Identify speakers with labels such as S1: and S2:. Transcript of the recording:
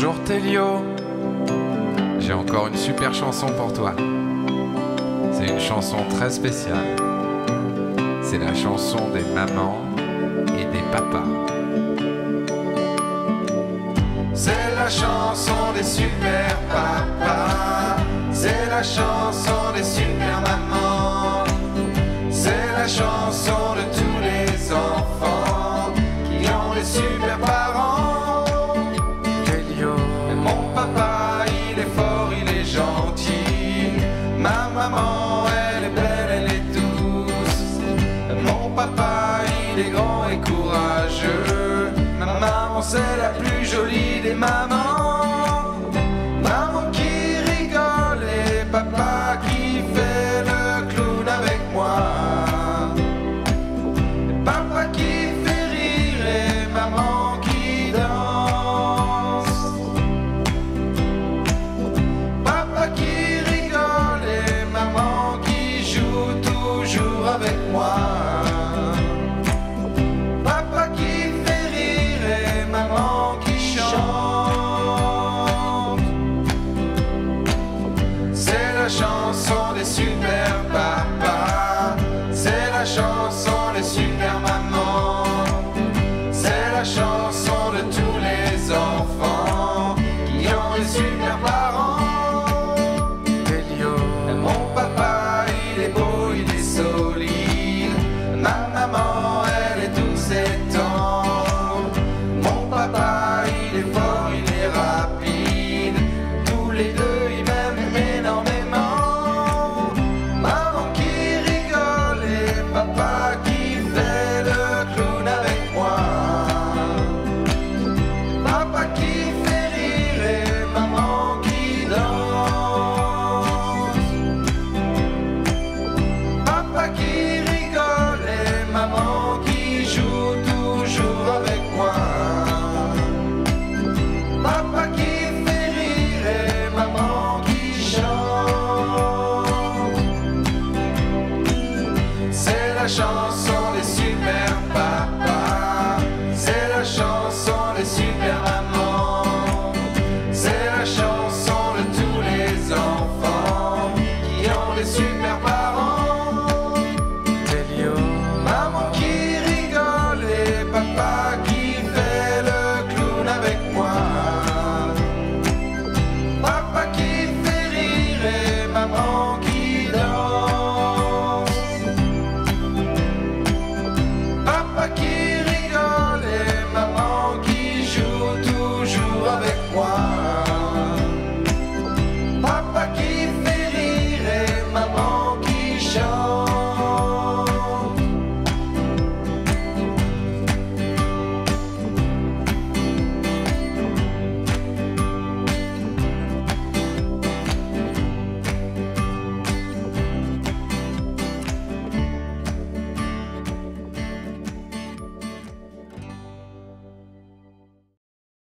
S1: Bonjour Télio, j'ai encore une super chanson pour toi. C'est une chanson très spéciale. C'est la chanson des mamans et des papas. C'est la chanson des super papas. C'est la chanson des super mamans. C'est la chanson de tous les enfants qui ont des super parents. Télio. Mon papa, il est fort, il est gentil. Ma maman, elle est belle, elle est douce. Mon papa, il est grand et courageux. Ma maman, c'est la plus jolie des mamans.